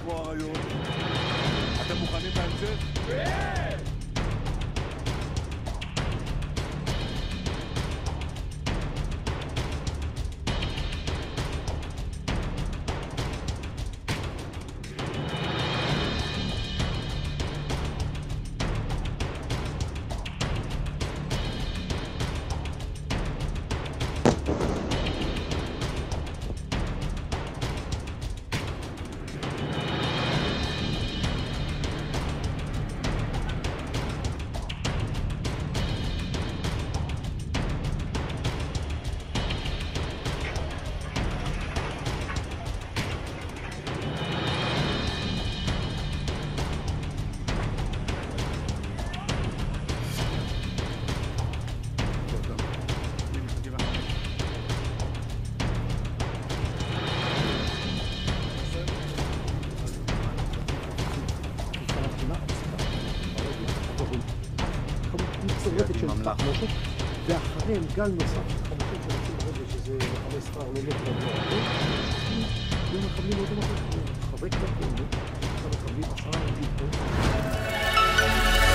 כמו אריות. אתם מוכנים להמשך? כן! ואחריהם גל נוסף של 50 שרצים ברגע שזה מחמי ספר לא נקרא ומחבלים עוד מחבלים חברי כתב פעולות, מחבלים 10 עובדים פה